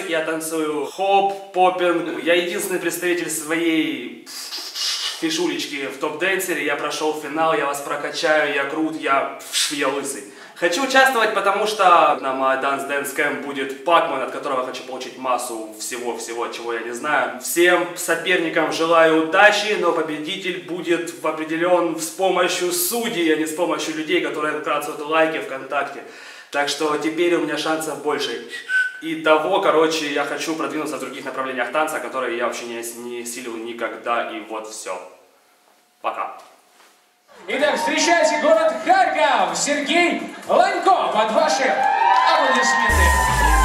я танцую хоп, поппинг. Я единственный представитель своей фишулечки в топ-денсере. Я прошел финал, я вас прокачаю, я крут, я лысый. Хочу участвовать, потому что на Dance Dance Camp будет Пакман, от которого хочу получить массу всего-всего, чего я не знаю. Всем соперникам желаю удачи, но победитель будет определен с помощью судей, а не с помощью людей, которые вкратывают лайки ВКонтакте. Так что теперь у меня шансов больше. И того, короче, я хочу продвинуться в других направлениях танца, которые я вообще не силил никогда, и вот все. Пока. Итак, встречайте город Харьков, Сергей Ланько, под ваши аплодисменты.